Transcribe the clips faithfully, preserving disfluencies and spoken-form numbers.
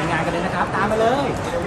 งานกันเลยนะครับตามมาเลย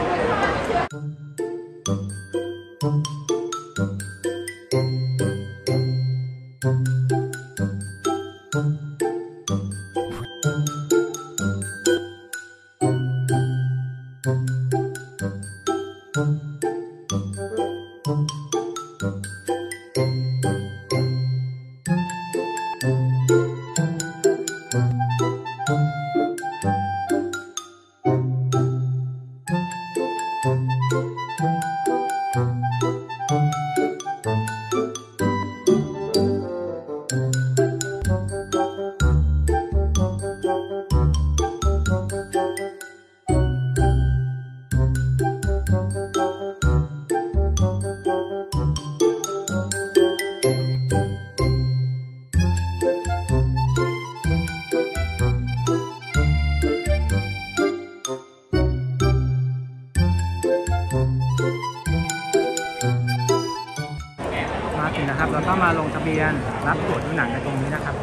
นะครับเราก็มาลงทะเบียนรับตั๋วดูหนังในตรงนี้นะครับ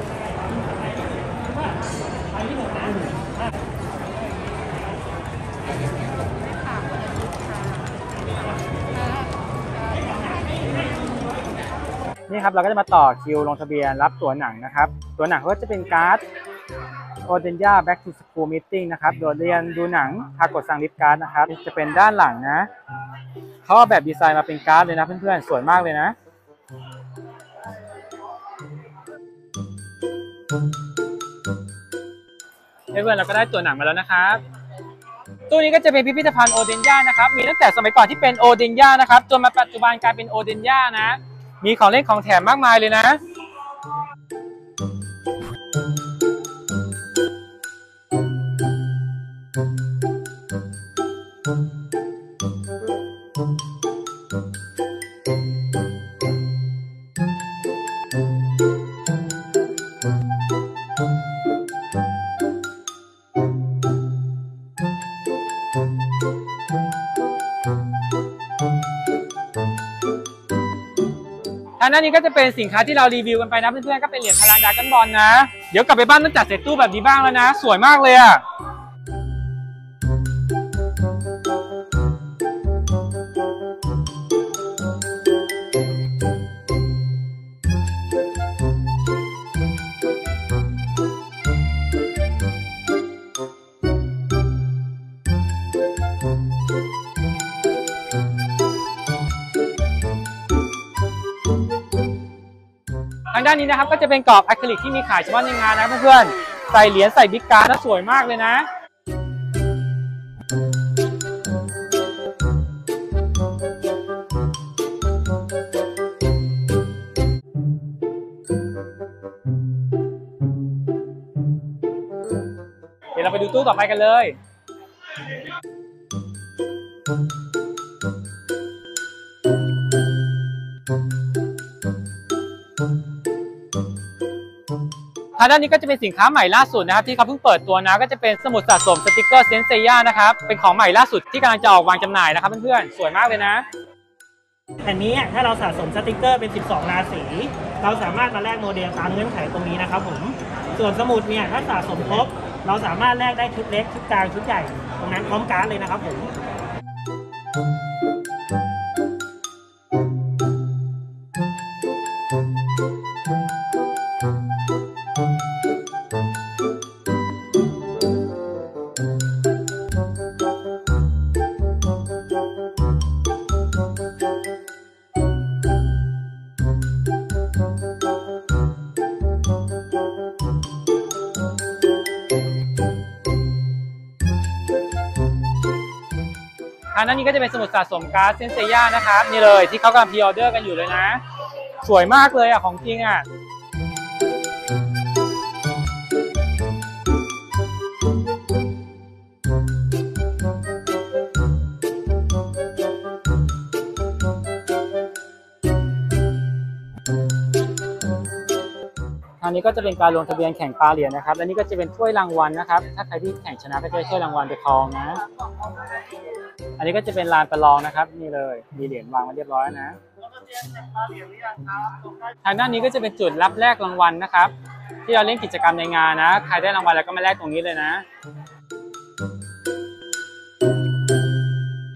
นี่ครับเราก็จะมาต่อคิวลงทะเบียนรับตั๋วหนังนะครับตั๋วหนังก็จะเป็นการ์ดโอเดนย่า Back to School Meeting นะครับโดดเรียนดูหนังทากดสั่งลิฟต์การ์ดนะครับจะเป็นด้านหลังนะเขาเอาแบบดีไซน์มาเป็นการ์ดเลยนะเพื่อนๆสวยมากเลยนะเพื่อนๆเราก็ได้ตั๋วหนังมาแล้วนะครับตู้นี้ก็จะเป็นพิพิธภัณฑ์โอเดนย่านะครับมีตั้งแต่สมัยก่อนที่เป็นโอเดนย่านะครับจนมาปัจจุบันกลายเป็นโอเดนย่านะมีของเล่นของแถมมากมายเลยนะอันนี้ก็จะเป็นสินค้าที่เรารีวิวกันไปนะเพื่อนๆก็เป็นเหรียญพลังดราก้อนบอลนะเดี๋ยวกลับไปบ้านต้องจัดเซตตู้แบบนี้บ้างแล้วนะสวยมากเลยอ่ะทางด้านนี้นะครับก็จะเป็นกรอบอะคริลิกที่มีขายเฉพาะในงานนะเพื่อนๆใส่เหรียญใส่บิ๊กการ์ดแล้วสวยมากเลยนะเดี๋ยวเราไปดูตู้ต่อไปกันเลยทางด้านนี้ก็จะเป็นสินค้าใหม่ล่าสุดนะครับที่เขาเพิ่งเปิดตัวนะก็จะเป็นสมุดสะสมสติกเกอร์เซนเซียนะครับเป็นของใหม่ล่าสุดที่กำลังจะออกวางจำหน่ายนะครับเพื่อนๆสวยมากเลยนะอันนี้ถ้าเราสะสมสติกเกอร์เป็นสิบสองราศีเราสามารถมาแลกโมเดลตามเงื่อนไขตรงนี้นะครับผมส่วนสมุดเนี่ยถ้าสะสมครบเราสามารถแลกได้ชุดเล็กชุดกลางชุดใหญ่ตรงนั้นพร้อมการ์ดเลยนะครับผมอันนั้นนี้ก็จะเป็นสมุดสะสมการ์ดเซนเซียนะครับนี่เลยที่เขากำลังพรีออเดอร์กันอยู่เลยนะสวยมากเลยอ่ะของจริงอ่ะอันนี้ก็จะเป็นการลงทะเบียนแข่งปลาเหรียญนะครับและนี่ก็จะเป็นถ้วยรางวัลนะครับถ้าใครที่แข่งชนะก็จะได้ถ้วยรางวัลไปครองนะอันนี้ก็จะเป็นลานประลองนะครับนี่เลยมีเหรียญวางมาเรียบร้อยนะทางด้านนี้ก็จะเป็นจุดรับแลกรางวัลนะครับที่เราเล่นกิจกรรมในงานนะใครได้รางวัลแล้วก็มาแลกตรงนี้เลยนะ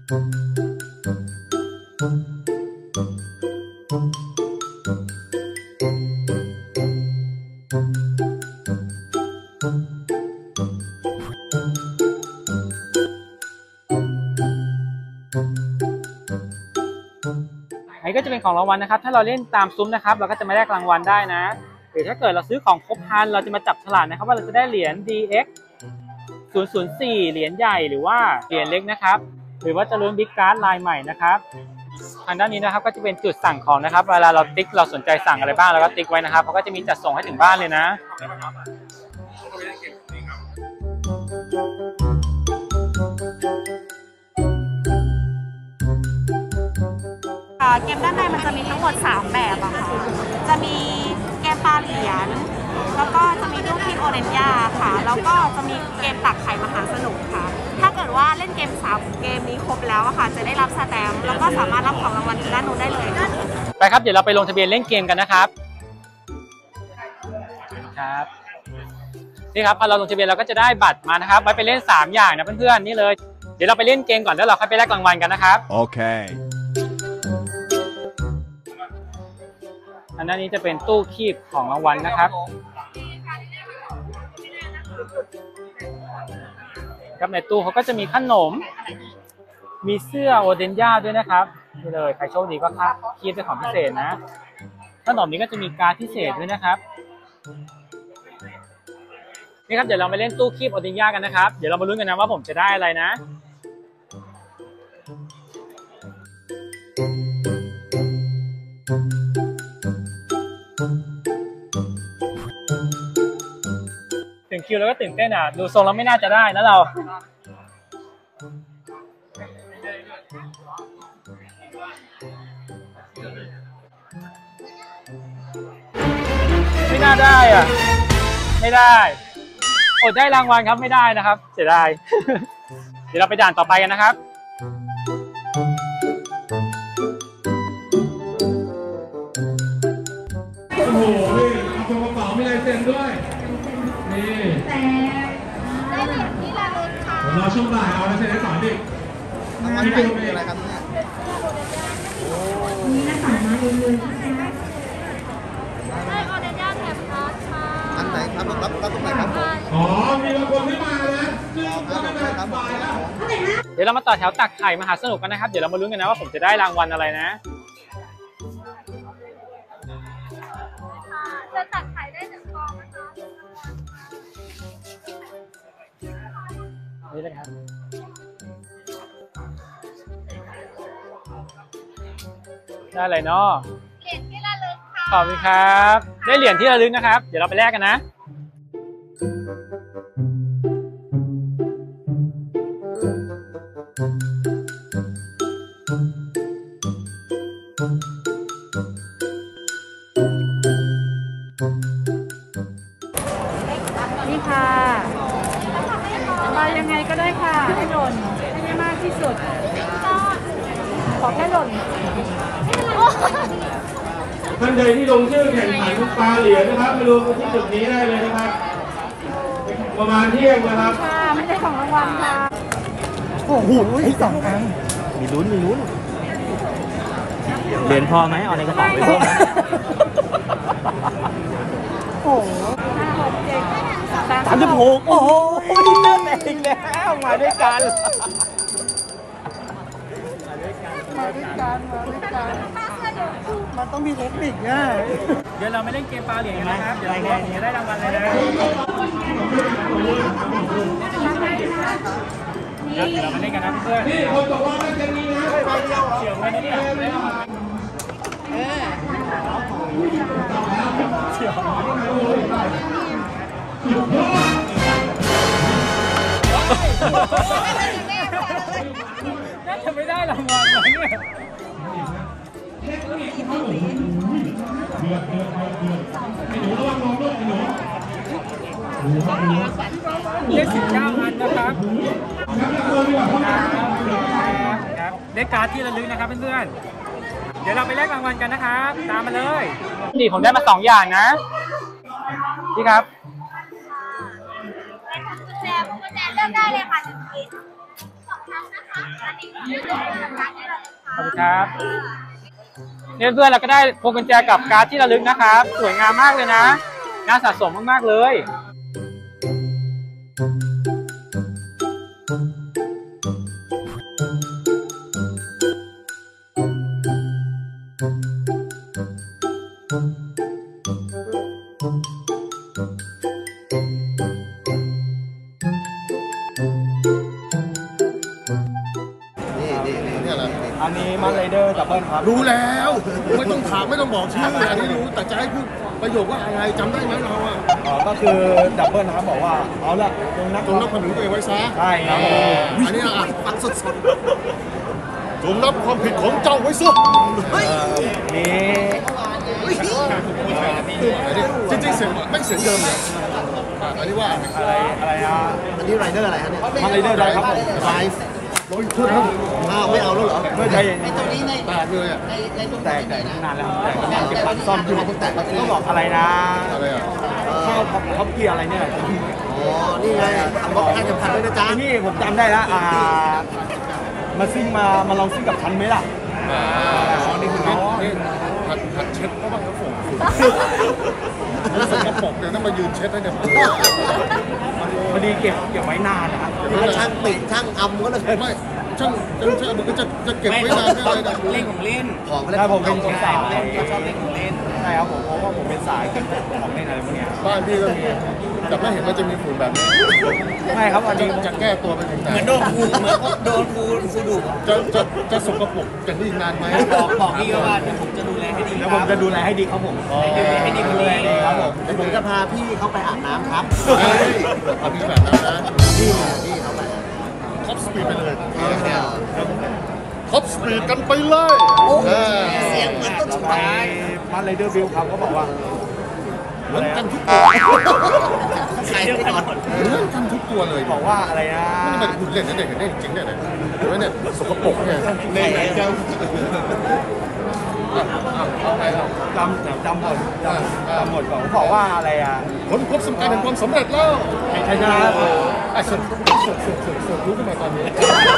อันนี้ก็จะเป็นของรางวัลนะครับถ้าเราเล่นตามซุ้มนะครับเราก็จะมาแลกรางวัลได้นะหรือถ้าเกิดเราซื้อของครบพันเราจะมาจับฉลากนะครับว่าเราจะได้เหรียญ ดี เอ็กซ์ ศูนย์ ศูนย์ สี่ เหรียญใหญ่หรือว่าเหรียญเล็กนะครับหรือว่าจะลุ้นบิ๊กการ์ดลายใหม่นะครับทางด้านนี้นะครับก็จะเป็นจุดสั่งของนะครับเวลาเราติ๊กเราสนใจสั่งอะไรบ้างเราก็ติ๊กไว้นะครับเขาก็จะมีจัดส่งให้ถึงบ้านเลยนะเกมด้านในมันจะมีทั้งหมดสามแบบอะค่ะจะมีเกมปลาเหรียญแล้วก็จะมีลูกทีมโอเรนยาค่ะแล้วก็จะมีเกมตักไข่มหาสนุกค่ะถ้าเกิดว่าเล่นเกมสามเกมนี้ครบแล้วอะค่ะจะได้รับสแตมป์แล้วก็สามารถรับของรางวัลด้านนู้นได้เลยค่ะไปครับเดี๋ยวเราไปลงทะเบียนเล่นเกมกันนะครับครับนี่ครับพอเราลงทะเบียนเราก็จะได้บัตรมานะครับไว้ไปเล่นสามอย่างนะเพื่อนๆนี่เลยเดี๋ยวเราไปเล่นเกมก่อนแล้วเราค่อยไปแลกรางวัลกันนะครับโอเคอันนี้จะเป็นตู้คีบของรางวัลนะครับครับในตู้เขาก็จะมีขนมมีเสื้อโอเดนย่าด้วยนะครับนี่เลยใครโชคดีก็คับคีบเป็นของพิเศษนะขนมนี้ก็จะมีการ์ดพิเศษด้วยนะครับนี่ครับเดี๋ยวเราไปเล่นตู้คีบโอเดนย่ากันนะครับเดี๋ยวเรามาลุ้นกันนะว่าผมจะได้อะไรนะถึงคิวแล้วก็ตื่นเต้นอ่ะดูทรงแล้วไม่น่าจะได้นะเราไม่น่าได้อ่ะไม่ได้อดได้รางวัลครับไม่ได้นะครับเสียดายเดี๋ยวเราไปด่านต่อไปกันนะครับโอ้โหนี่เอาตัวกระเป๋ามีลายเซ็นด้วยนี่แต่ได้เหรียญที่ระลึกค่ะผมรอช่วงบ่ายเอาลายเซ็นให้สอนดินี่คืออะไรครับเนี่ยนี่นะคะมาเรื่อยๆนะคะได้ออเดอร์ย่าแถบพาร์ทค่ะอันไหนครับรับรับตรงไหนครับอ๋อมีบางคนที่มานะซึ่งก็ไม่ได้สบายแล้วเดี๋ยวเรามาต่อแถวตักไข่มหาสนุกกันนะครับเดี๋ยวเรามาลุ้นกันนะว่าผมจะได้รางวัลอะไรนะจะตักไข่ได้หนึ่งฟองนะคะนี่เลยครับได้อะไรเนาะเหรียญที่ระลึกค่ะขอบคุณครับได้เหรียญที่ระลึกนะครับเดี๋ยวเราไปแลกกันนะนี่ค่ะมายังไงก็ได้ค่ะให้หล่นให้ได้มากที่สุดขอแค่หล่นท่านใดที่ลงชื่อแข่งขันปลาเหรียญนะครับไปรวมกันที่จุดนี้ได้เลยนะครับประมาณเที่ยงนะครับค่ะไม่ได้ของรางวัลค่ะโอ้โหสองครั้งมีลุ้นมีลุ้นเหรียญพอไหมเอาในกระเป๋าไปเพิ่มโอ้โหห้าหกเจ็ดสามสิบหกโอ้โหเริ่มเองแล้วมาด้วยกันมาด้วยกันมาด้วยกันมันต้องมีเทคนิคนะเดี๋ยวเราไม่เล่นเกมปลาเหรียญกันนะครับเดี๋ยวเราจะได้รางวัลเลยนะเดี๋ยวเรามาเล่นกันนะเพื่อนนี่คนตกรอบได้เกมนี้นะใบเดียวเฉียวไปนิดเดียวได้รางวัลเออเฉียวน่าจะไม่ได้รางวัลเลยเนี่ยเดือดเดือดเดือดเดือดไอ้หนูระวังมองด้วยไอ้หนูได้สิบเก้าอันนะครับครับได้การ์ดที่ระลึกนะครับเพื่อนๆเดี๋ยวเราไปแลกรางวัลกันนะครับตามมาเลยนี่ผมได้มาสองอย่างนะพี่ครับกุญแจกุญแจเลือกได้เลยค่ะหนึ่งชิ้นขอบคุณครับเนี่ยเพื่อนเราก็ได้พวงกุญแจกับการ์ดที่ระลึกนะครับสวยงามมากเลยนะน่าสะสมมากๆเลยอันนี้มันไรเดอร์ดับเบิลครับรู้แล้วไม่ต้องถามไม่ต้องบอกชื่ออันนี้รู้แต่จะให้พูดประโยคว่าอะไรจำได้ไหมเราอ่ะอ๋อก็คือดับเบิลนะครับบอกว่าเอาละตรงนักจงรับความผิดตัวเองไว้ซะใช่ครับอันนี้อ่ะฟังสดๆจงรับความผิดของเจ้าไว้ซะนี่จริงๆเสียงไม่เสียงเดิมเลยอันนี้ว่าอะไรอะไรอ่ะอันนี้ไรเดอร์อะไรฮะเนี่ยมันไรเดอร์ได้ครับผมไลฟ์ร้อยพูดครับอ้าวไม่เอาแล้วเหรอไม่ใช่ไอ้ตัวนี้ในแตกเลยอ่ะแตกแต่นานแล้วแตกกำลังเก็บปันซ่อมอยู่ต้องบอกอะไรนะอะไรอ่ะข้าวท็อปเกียร์อะไรเนี่ยอ๋อนี่ไงทำบอกให้กับพันด้วยนะจ๊ะนี่ผมจำได้แล้วอ่ามาซิ่งมามาลองซิ่งกับฉันไหมล่ะอ๋อนี่คือนี่ผัดผัดเช็ดเพราะว่าเขาฝงรู้สึกกระปกเดี๋ยวต้องมายืนเช็ดให้เดี๋ยวพอดีเก็บเก็บไว้นานนะครับช่างติช่างอำก็เลยไม่ช่างช่างมันก็จะจะเก็บไว้นานไม่เลยนะเล่นของเล่นของถ้าผมเป็นสายชอบเล่นของเล่นใช่ครับผมเพราะว่าผมเป็นสายของเล่นอะไรพวกนี้บ้านพี่ก็มีแต่ไม่เห็นว่าจะมีฝุ่นแบบนี้ไม่ครับอันนี้จะแก้ตัวไปถึงไหนเหมือนโดนครูเหมือนโดนครูครูดุจะจะจะสกปรกกันนี่นานไหมบอกบอกพี่ว่าเดี๋ยวผมจะดูแลให้ดีแล้วผมจะดูแลให้ดีครับผมให้ดีดูแลดีครับผมเดี๋ยวผมจะพาพี่เข้าไปอาบน้ำครับเอาพี่แบบนั้นนะพี่พี่เข้าไปท็อปสปีดไปเลยท็อปสปีดกันไปเลยเสียงเหมือนต้นฉบับมาไรเดอร์บิลครับเขาบอกว่าเหมือนกันทุกตัวใครเดียวกันหมดเหมือนกันทุกตัวเลยบอกว่าอะไรนะมันเป็นหุ่นเล่นนะเด็กเล่นจริงเนี่ยเห็นไหมเนี่ยสกปรกเนี่ยเล่นเจ้าจำจำหมดจำหมดก่อนเขาบอกว่าอะไรอ่ะค้นพบสำคัญแห่งความสำเร็จแล้วใช่ใช่ไอ้สุดสุดสุดสุดสุดรู้ขึ้นมาตอนนี้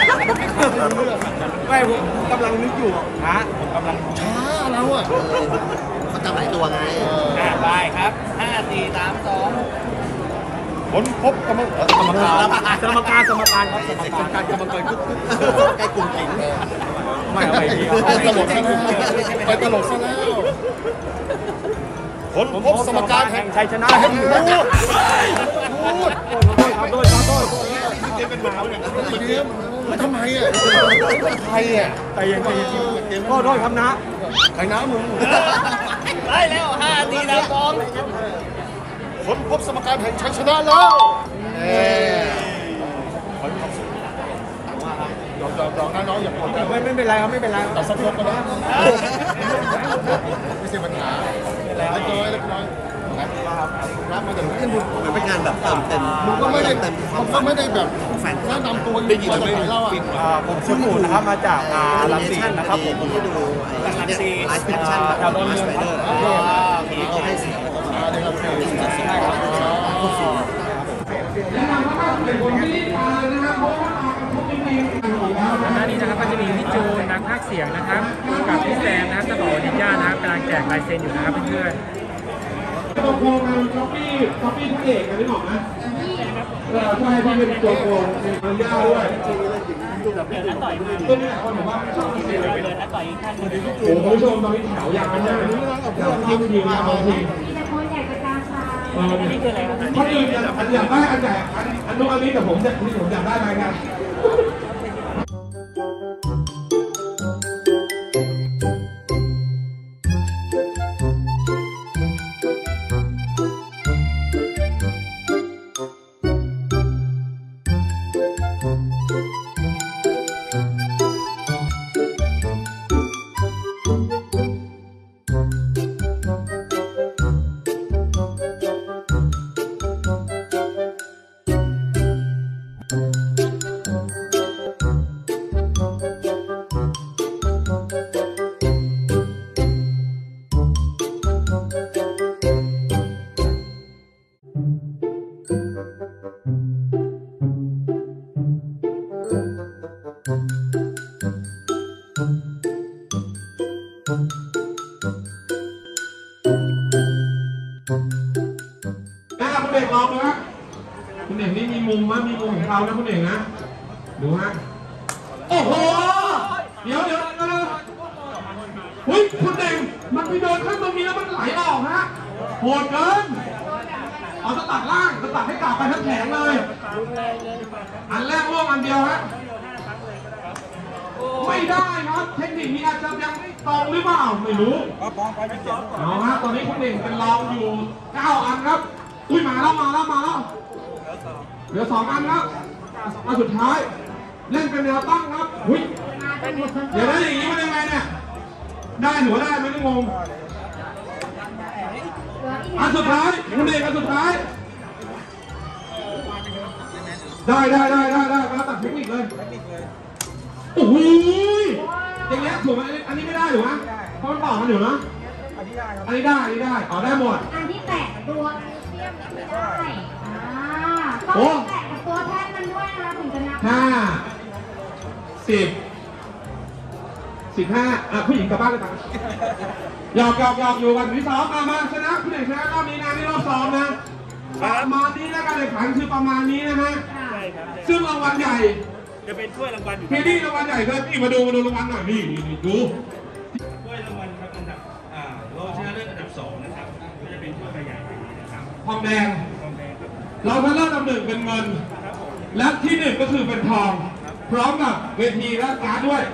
ไม่ผมกำลังนึกอยู่ฮะผมกำลังช้าเราอ่ะเขาจำหลายตัวไงได้ครับห้าสี่สามสองค้นพบกรรมกรรมการกรรมการกรรมการครับกรรมการกรรมการใกล้กลุ่มหญิงไม่เอาไปดีไปตลกซะแล้วไปตลกซะแล้วค้นพบสมการแห่งชัยชนะแห่งพูดพูดขอโทษขอโทษเกมเป็นหมาเนี่ยเกมไม่ทำไมอ่ะใครอ่ะใจเย็นใจเย็นขอโทษครับนะใครน้ามึงได้แล้วห้าทีแล้วสองค้นพบสมการแห่งชัยชนะแล้วยอมยอมยอมนะน้องอย่าโกรธกันไม่ไม่เป็นไรครับไม่เป็นไรแต่สักยกก็ได้ไม่ใช่ปัญหาเล็กน้อยเล็กน้อยรับมาจากขึ้นมันเป็นงานแบบเติมเต็มมันก็ไม่ได้เต็มมันก็ไม่ได้แบบแฝงแนะนำตัวได้ยินไม่เล่าอ่ะผมชื่อหมูนะครับมาจากลำซีนะครับผมที่ดูลำซีไลฟ์แฟชั่นแถวดอนเมืองครับเขาให้เสียงเดี๋ยวเราเสียงใช่ครับหน้านี้นะครับก็จะมีพี่จูนนักพากย์เสียงนะครับกับพี่แซมนะครับเจ้าของนินจานะครับกำลังแจกลายเซ็นอยู่นะครับเพื่อนๆตัวโกงมันก๊อปปี้ก๊อปปี้พระเอกกันไม่หรอกนะเออใช่ที่เป็นตัวโกงเป็นนินจาด้วยตัวนี้คนบอกว่าชอบที่สุดเลยโอ้โหคุณผู้ชมตอนนี้แถวยาวมากแถวทีมทีมมาบางทีนี่คืออะไรครับคนอื่นอยากได้อันใหญ่อันนู้นอันนี้แต่ผมจะที่ผมอยากได้ไหมครับมุมนะมีมุมของเขานะคุณเอกนะดูฮะโอ้โหเดี๋ยวเดี๋ยวเดี๋ยวเฮ้ยคุณเอกมันไปโดนข้างตรงนี้แล้วมันไหลออกฮะโหดเกินเอาสตัดล่างสตัดให้กลับไปทั้งแผงเลยอันแรกล่วงอันเดียวฮะไม่ได้ครับเทคนิคนี้อาจจะยังไม่ตรงหรือเปล่าไม่รู้เอาฮะตอนนี้คุณเอกเป็นรองอยู่เก้าอันครับอุ้ยมาแล้วมาแล้วมาแล้วเหลือสองอันครับอันสุดท้ายเล่นเป็นแนวตั้งครับอุ้ยเดี๋ยวได้อย่างนี้มันยังไงเนี่ยได้หรือว่าได้ไม่ได้งงอันสุดท้ายคุณเอกอันสุดท้ายได้ได้ได้ได้ได้มาตัดเทคนิคเลยโอ้โหอย่างเงี้ยถูกไหมอันนี้ไม่ได้หรือวะเพราะมันต่อกันอยู่นะอันนี้ได้อันนี้ได้อ๋อได้หมดอันที่แตะตัวเทียมไม่ได้อ่าต้องแตะกับตัวแท่นมันด้วยนะคะถึงจะนับห้าสิบสิบห้าอ่ะผู้หญิงกลับบ้านเลยครับหยอกหยอกหยอกอยู่วันที่สองมามาชนะผู้หญิงชนะรอบนี้นะนี่รอบสองนะประมาณนี้นะการแข่งขันคือประมาณนี้นะฮะซึ่งรางวัลใหญ่จะเป็นถ้วยรางวัลอยู่พี่นี่รางวัลใหญ่เลยพี่มาดูมาดูรางวัลหน่อยนี่นี่ดูถ้วยรางวัลครับอันดับอ่ารองชนะเลิศอันดับสองนะครับก็จะเป็นถ้วยใบใหญ่แบบนี้นะครับทองแดงทองแดงครับเราชนะเลิศอันดับหนึ่งเป็นเงินและที่หนึ่งก็คือเป็นทองพร้อมกับเวทีและการ์ดด้วย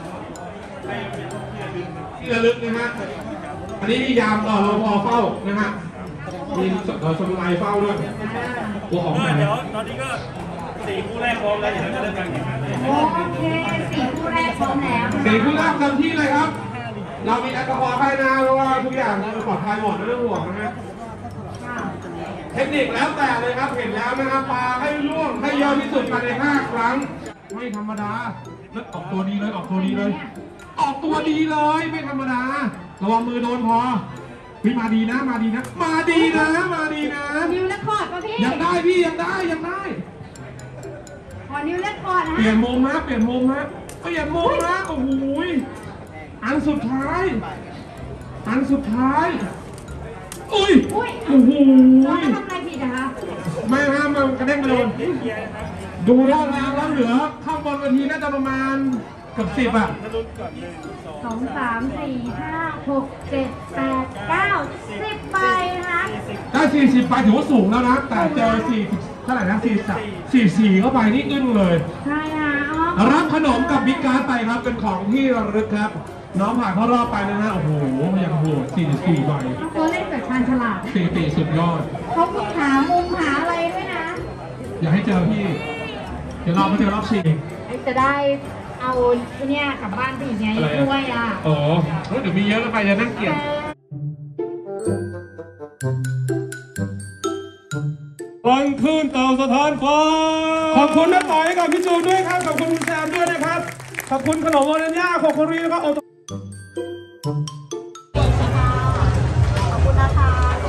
ที่ระลึกนะฮะอันนี้มียามต่อรอพอเฝ้านะฮะมีสมุไรเฝ้าด้วยตัวของไหนเดี๋ยวตอนนี้ก็สี่คู่แรกพร้อมแล้วเดี๋ยวเราจะเริ่มการแข่งขันเลยโอเคสี่คู่แรกพร้อมแล้วสี่คู่แรกเต็มที่เลยครับเรามีแอลกอฮอล์ให้นะเพราะว่าทุกอย่างปลอดภัยหมดไม่ต้องห่วงนะฮะเทคนิคแล้วแต่เลยครับเห็นแล้วนะครับปลาให้ล่วงให้เยอะที่สุดภายในห้าครั้งไม่ธรรมดาเลือกออกตัวดีเลยออกตัวดีเลยออกตัวดีเลยไม่ธรรมดาระวังมือโดนพอพี่มาดีนะมาดีนะมาดีนะมาดีนะนิวเรคคอร์ดป่ะพี่ยังได้พี่ยังได้ยังได้ขอนิวเรคคอร์ดนะเปลี่ยนมุมนะเปลี่ยนมุมนะเปลี่ยนมุมนะโอ้โหอันสุดท้ายอันสุดท้ายอุ้ยโอ้โหเราทำอะไรผิดอะคะไม่ฮะมันกระเด้งไปโดนดูรอบแล้วแล้วเหลือข้างบนเวทีน่าจะประมาณเกือบสิบอ่ะสองสามสี่ห้าหกเจ็ดแปดเก้าสิบใบนะคะได้สี่สิบใบถือว่าสูงแล้วนะแต่เจอสี่เท่าไหร่นะสี่สามสี่สี่เข้าไปนี่อึ้งเลยใช่ค่ะรับขนมกับบิ๊กการ์ดไปครับเป็นของที่ระลึกครับน้องผ่านเข้ารอบไปนะฮะโอ้โหยังโหดสี่สี่ใบตัวเล่นแบบชาญฉลาดสี่ตีสุดยอดเขาหามุมหาอะไรด้วยนะอย่าให้เจอพี่เดี๋ยวเราไปเจอรอบสี่จะได้เอาเนี่ยกลับบ้านไปอีกไงด้วยอ่ะโอ้เดี๋ยวมีเยอะแล้วไปจะนั่งเกียดฟังคลื่นเต่าสถานฟ้าขอบคุณน้าต่อยกับพี่จูนด้วยครับขอบคุณคุณแซมด้วยนะครับขอบคุณขนมโอเรนญ่าขอบคุณรีแล้วก็โอขอบคุณนะคะ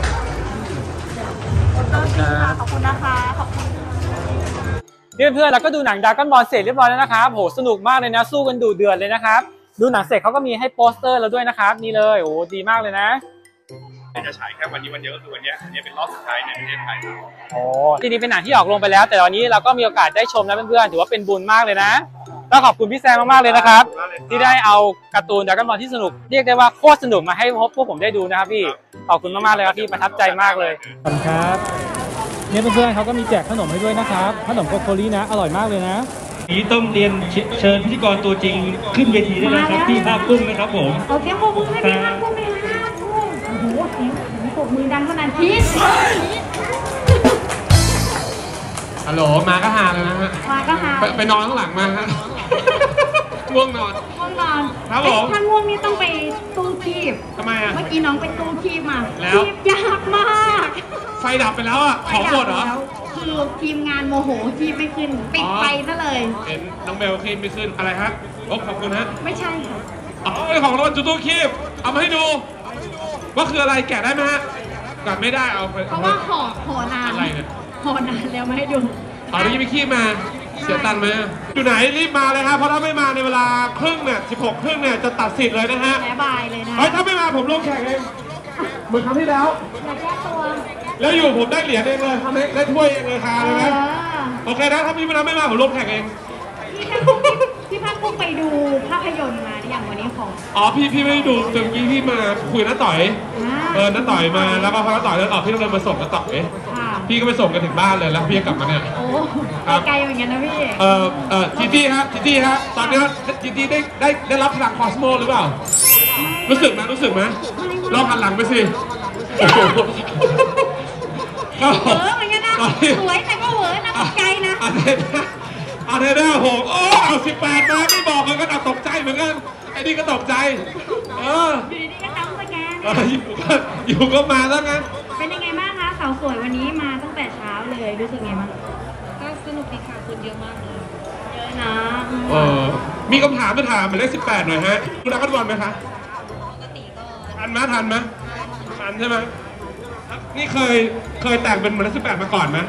ขอบคุณนะคะขอบคุณเพื่อนๆเราก็ดูหนังดราก้อนบอลเสร็จเรียบร้อยแล้วนะครับโหสนุกมากเลยนะสู้กันดุเดือดเลยนะครับดูหนังเสร็จเขาก็มีให้โปสเตอร์เราด้วยนะครับนี่เลยโอ้ดีมากเลยนะจะฉายแค่วันนี้วันเดียวก็คือวันนี้อันนี้เป็นรอบสุดท้ายในประเทศไทยโอ้จริงๆเป็นหนังที่ออกลงไปแล้วแต่วันนี้เราก็มีโอกาสได้ชมนะเพื่อนๆถือว่าเป็นบุญมากเลยนะก็ขอบคุณพี่แซมมากๆเลยนะครับที่ได้เอาการ์ตูนดราก้อนบอลที่สนุกเรียกได้ว่าโคตรสนุกมาให้พวกผมได้ดูนะครับพี่ขอบคุณมากๆเลยครับพี่ประทับใจมากเลยขอบคุณครับเนี่ยเพื่อนๆเขาก็มีแจกขนมให้ด้วยนะครับขนมโกโคลีนะอร่อยมากเลยนะนี้ต้องเรียนเชิญพิธีกรตัวจริงขึ้นเวทีได้เลยครับพี่ภาคกุ้งนะครับผมโอเคปรบมือให้พี่ภาคกุ้งเลยนะโอ้โหเสียงปรบมือดังขนาดนี้ฮัลโหลมาก็หาเลยนะฮะมาก็หาไปนอนข้างหลังมาฮะง่วงนอนง่วงนอนครับผมถ้าง่วงนี่ต้องไปตู้คีบทำไมอ่ะเมื่อกี้น้องไปตู้คีบมาแล้วคีบยากมากไฟดับไปแล้วอ่ะของหมดเหรอคือทีมงานโมโหคีบไม่ขึ้นปิดไฟซะเลยเห็นน้องเบลคีบไม่ขึ้นอะไรฮะโอ้ขอบคุณฮะไม่ใช่ค่ะอ๋อไอของรถจุดตู้คีบเอามาให้ดูว่าคืออะไรแกะได้ไหมฮะแกะไม่ได้เอาเพราะว่าห่อห่อนานอะไรเนี่ยห่อนานแล้วไม่ให้ดูอ๋อแล้วยังไม่คีบมาเสียตันไหมอยู่ไหนรีบมาเลยครับเพราะถ้าไม่มาในเวลาครึ่งเนี่ยสิบหกครึ่งเนี่ยจะตัดสิทธิ์เลยนะฮะแล้บายเลยนะเฮ้ยถ้าไม่มาผมลงแข่งเองเหมือนครั้งที่แล้วอยากแก้ตัวแล้วอยู่ผมได้เหรียญเองเลยทำได้ได้ถ้วยเองเลยค่ะเลยไหมโอเคนะถ้าพี่ไม่รับไม่มาผมลงแข่งเองพี่พักคงไปดูภาพยนตร์มาหรือยังวันนี้ของอ๋อพี่พี่ไม่ได้ดูเมื่อกี้พี่มาคุยน้าต่อยเออน้าต่อยมาแล้วก็พอน้าต่อยเดินออกพี่ต้องเดินมาส่งน้าต่อยพี่ก็ไปส่งกันถึงบ้านเลยแล้วพี่ก็กลับมาเนี่ยโอ้ไกลเหมือนกันนะพี่เออเออจีจี้ฮะจีจี้ฮะตอนนี้จีจี้ได้ได้ได้รับพลังคอสโมหรือเปล่ารู้สึกไหมรู้สึกไหมลองหันหลังไปสิก็เออเหมือนกันนะสวยแต่ก็เหวอนะตกใจนะอันนี้อันนี้ได้หกโอ้เอาสิบแปดมาไม่บอกกันก็ตกใจเหมือนกันไอ้นี่ก็ตกใจเอออยู่ดีๆก็ตั้งสแกนอยู่ก็อยู่ก็มาแล้วงั้นเป็นยังไงบ้างคะสาวสวยวันนี้มาตั้งแต่เช้าเลยรู้สึกไงบ้างก็สนุกดีค่ะคนเยอะมากเลยเยอะนะเออมีคำถามมาถามหมายเลขสิบแปดหน่อยฮะคุณรักกันวันไหมคะปกติก็ทันไหมทันไหมทันใช่ไหมนี่เคยเคยแต่งเป็นหมายเลขสิบแปดมาก่อนไหม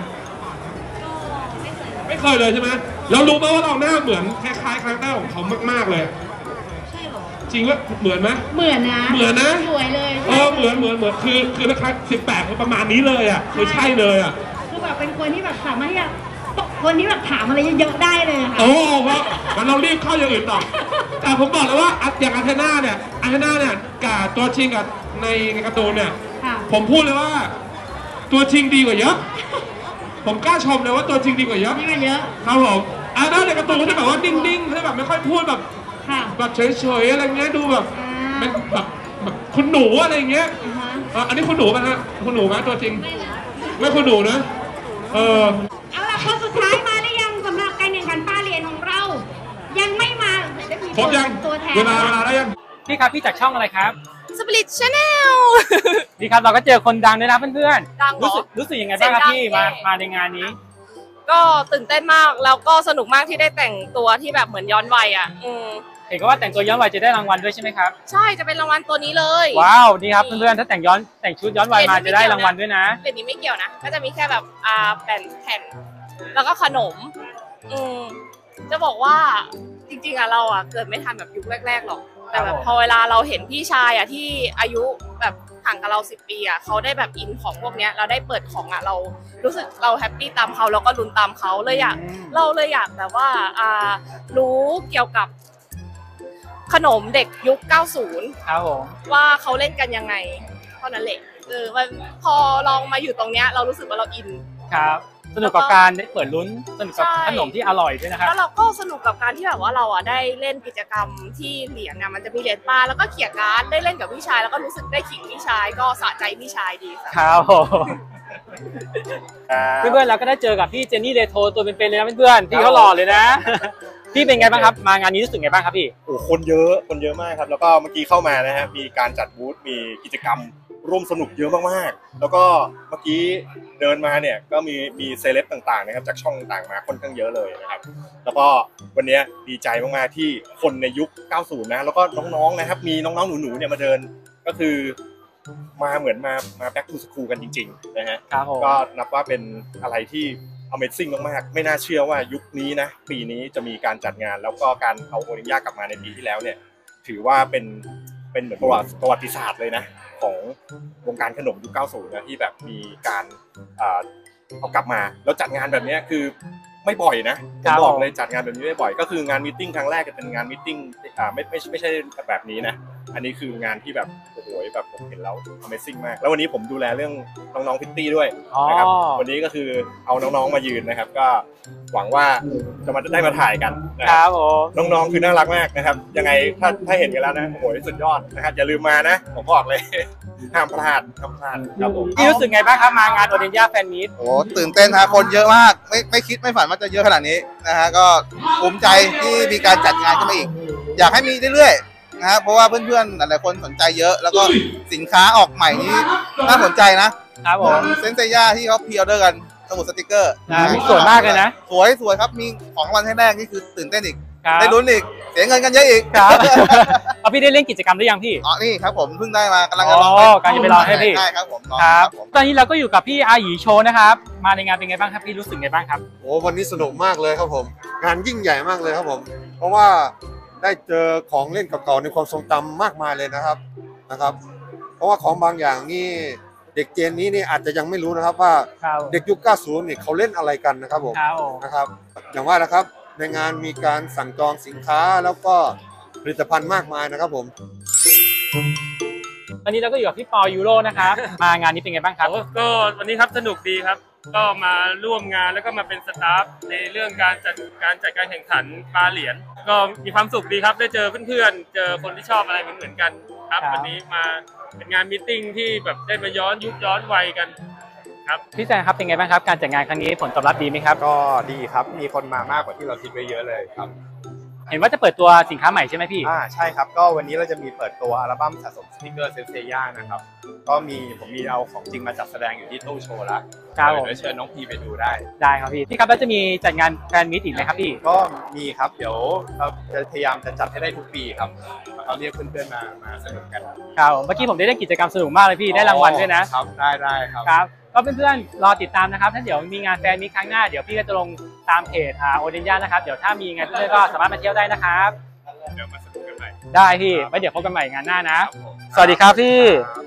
ไม่เคยเลยใช่ไหมเรารู้ไหมว่าเราหน้าเหมือนคล้ายๆคาแรคเตอร์ของเขามากๆเลยใช่หรอจริงว่าเหมือนไหมเหมือนนะเหมือนนะสวยเลยเออเหมือนเหมือนเหมือนคือคือคล้ายสิบแปดคือประมาณนี้เลยอ่ะคือใช่เลยอ่ะคือแบบเป็นคนที่แบบสามารถที่จะคนที่แบบถามอะไรเยอะๆได้เลยค่ะโอ้โหงั้นเรารีบเข้าอย่างอื่นต่อแต่ผมบอกเลยว่าอย่างอาเทน่าเนี่ยอาเทน่าเนี่ยกับตัวจริงกับในในการ์ตูนเนี่ยผมพูดเลยว่าตัวจริงดีกว่าเยอะผมกล้าชมเลยว่าตัวจริงดีกว่าเยอะดีกว่าเยอะครับผมอาน่าในการ์ตูนที่แบบว่านิ่งๆที่แบบไม่ค่อยพูดแบบแบบเฉยๆอะไรเงี้ยดูแบบเป็นแบบแบบคุณหนูอะไรเงี้ยอันนี้คุณหนูป่ะฮะคุณหนูไหมตัวจริงไม่คุณหนูนะเออเอาล่ะคนสุดท้ายมาหรือยังสำหรับการแข่งขันปลาเหรียญของเรายังไม่มาครบยังตัวแทนเวลาเวลาได้ยังพี่ครับพี่จากช่องอะไรครับ Split Channel ดีครับเราก็เจอคนดังด้วยนะเพื่อนๆรู้สึกรู้สึกยังไงบ้างครับพี่มามาในงานนี้ก็ตื่นเต้นมากแล้วก็สนุกมากที่ได้แต่งตัวที่แบบเหมือนย้อนวัยอ่ะอืมเห็นก็ว่าแต่งตัวย้อนวัยจะได้รางวัลด้วยใช่ไหมครับใช่จะเป็นรางวัลตัวนี้เลยว้าวดีครับเพื่อนๆถ้าแต่งย้อนแต่งชุดย้อนวัยมาจะได้รางวัลด้วยนะเหรียญนี้ไม่เกี่ยวนะก็จะมีแค่แบบอ่าแผ่นแผ่นแล้วก็ขนมอืมจะบอกว่าจริงๆอ่ะเราอ่ะเกิดไม่ทันแบบยุคแรกๆหรอกแต่แบบพอเวลาเราเห็นพี่ชายอ่ะที่อายุแบบห่างกับเราสิบปีอ่ะเขาได้แบบอินของพวกเนี้ยเราได้เปิดของอ่ะเรารู้สึกเราแฮปปี้ตามเขาแล้วก็ลุ้นตามเขาเลยอยากเราเลยอยากแบบว่าอ่ารู้เกี่ยวกับขนมเด็กยุคเก้าสิบครับผมว่าเขาเล่นกันยังไงเท่านั้นแหละเออมันพอลองมาอยู่ตรงเนี้ยเรารู้สึกว่าเราอินครับสนุกกับการได้เปิดลุ้นสนุกกับขนมที่อร่อยด้วยนะครับแล้วเราก็สนุกกับการที่แบบว่าเราอ่ะได้เล่นกิจกรรมที่เหรียญเนี่ยมันจะมีเหรียญปลาแล้วก็เขี่ยการ์ดได้เล่นกับพี่ชายแล้วก็รู้สึกได้ขิงพี่ชายก็สะใจพี่ชายดีค่ะครับเพื่อนๆเราก็ได้เจอกับพี่เจนนี่เรโทรตัวเป็นๆเลยนะเพื่อนๆพี่เขาหล่อเลยนะพี่เป็นไงบ้างครับมางานนี้รู้สึกไงบ้างครับพี่โอ้คนเยอะคนเยอะมากครับแล้วก็เมื่อกี้เข้ามานะฮะมีการจัดบูธมีกิจกรรมร่วมสนุกเยอะมากๆแล้วก็เมื่อกี้เดินมาเนี่ยก็มีมีเซเลบต่างๆนะครับจากช่องต่างๆมาค่อนข้างเยอะเลยนะครับแล้วก็วันนี้ดีใจมากๆที่คนในยุคเก้าสิบนะแล้วก็น้องๆนะครับมีน้องๆหนูๆเนี่ยมาเดินก็คือมาเหมือนมามา back to school กันจริงๆนะฮะก็นับว่าเป็นอะไรที่ Amazing มากๆไม่น่าเชื่อว่ายุคนี้นะปีนี้จะมีการจัดงานแล้วก็การเอาโอลิมปิกกลับมาในปีที่แล้วเนี่ยถือว่าเป็นเป็นเหมือนประวัติประวัติศาสตร์เลยนะของวงการขนมยุคเก้าสิบนะที่แบบมีการเอากลับมาแล้วจัดงานแบบนี้คือไม่บ่อยนะผมบอกเลยจัดงานแบบนี้ไม่บ่อยก็คืองานมีตติ้งครั้งแรกจะเป็นงานมีตติ้งอ่าไม่ไม่ไม่ใช่แบบนี้นะอันนี้คืองานที่แบบโอ้โหแบบผมเห็นแล้ว Amazing มากแล้ววันนี้ผมดูแลเรื่องน้องๆพิตตี้ด้วยนะครับวันนี้ก็คือเอาน้องๆมายืนนะครับก็หวังว่าจะมาได้มาถ่ายกันนะครับน้องๆคือน่ารักมากนะครับยังไงถ้าถ้าเห็นกันแล้วนะโอ้โหสุดยอดนะครับอย่าลืมมานะผมบอกเลยห้ามพลาดห้ามพลาดครับผมพี่รู้สึกไงบ้างครับมางานโอเดนย่าแฟนมีตโอ้ตื่นเต้นฮะคนเยอะมากไม่ไม่คิดไม่ฝันว่าจะเยอะขนาดนี้นะฮะก็ภูมิใจที่มีการจัดงานขึ้นมาอีกอยากให้มีเรื่อยๆนะฮะเพราะว่าเพื่อนๆหลายๆคนสนใจเยอะแล้วก็สินค้าออกใหม่นี้น่าสนใจนะครับผมเซนเซย่าที่เขาพรีออเดอร์กันสมุดสติกเกอร์สวยมากเลยนะสวยสวยครับมีของรางวัลให้แรกนี่คือตื่นเต้นอีกได้ลุ้นอีกเสียเงินกันเยอะอีกครับเอาพี่ได้เล่นกิจกรรมหรือยังพี่อ๋อนี่ครับผมเพิ่งได้มากำลังจะลองการจะไปลองให้พี่ได้ครับผมครับตอนนี้เราก็อยู่กับพี่อาหยีโชว์นะครับมาในงานเป็นไงบ้างครับพี่รู้สึกไงบ้างครับโอ้วันนี้สนุกมากเลยครับผมงานยิ่งใหญ่มากเลยครับผมเพราะว่าได้เจอของเล่นเก่าๆในความทรงจำมากมายเลยนะครับนะครับเพราะว่าของบางอย่างนี่เด็กเจนนี้นี่อาจจะยังไม่รู้นะครับว่าครับเด็กยุค เก้าสิบ เนี่ยเขาเล่นอะไรกันนะครับผมครับผมนะครับ อย่างว่านะครับในงานมีการสั่งจองสินค้าแล้วก็ผลิตภัณฑ์มากมายนะครับผมวันนี้เราก็อยู่กับพี่ปอยูโรนะครับ มางานนี้เป็นไงบ้างครับก็วันนี้ครับสนุกดีครับ ก็มาร่วมงานแล้วก็มาเป็นสตาฟในเรื่องการจัดการจัดการแข่งขันปลาเหรียญก็มีความสุขดีครับได้เจอเพื่อนๆเจอคนที่ชอบอะไรเหมือนๆกันครับครับวันนี้มาเป็นงานมีตติ้งที่แบบได้มาย้อนยุคย้อนวัยกันครับพี่แซนครับเป็นไงบ้างครับการจัดงานครั้งนี้ผลตอบรับดีไหมครับก็ดีครับมีคนมามากกว่าที่เราคิดไว้เยอะเลยครับเห็นว่าจะเปิดตัวสินค้าใหม่ใช่ไหมพี่อ่าใช่ครับก็วันนี้เราจะมีเปิดตัวอัลบั้มสะสมสติกเกอร์เซนเซียนะครับก็มีผมมีเอาของจริงมาจัดแสดงอยู่ที่ตู้โชว์แล้วครับผมเดี๋ยวเชิญน้องพีไปดูได้ได้ครับพี่พี่ครับแล้วจะมีจัดงานแฟนมิตอีกไหมครับพี่ก็มีครับเดี๋ยวเราจะพยายามจะจัดให้ได้ทุกปีครับเราเรียกเพื่อนๆมามาสนุกกันครับผมเมื่อกี้ผมได้เล่นกิจกรรมสนุกมากเลยพี่ได้รางวัลด้วยนะครับได้ได้ครับครับก็เพื่อนๆรอติดตามนะครับถ้าเดี๋ยวมีงานแฟนมิตครั้งหน้าเดี๋ยวพี่ก็จะลงตามเพจอ่าโอเดนย่านะครับเดี๋ยวถ้ามีงานเพื่อนๆก็สามารถมาเที่ยวได้นะครับเดี๋ยวมาสนุกกันใหม่ได้พี่ไว้เดี๋ยวพบกันใหม่งานหน้านะ สวัสดีครับพี่ครับ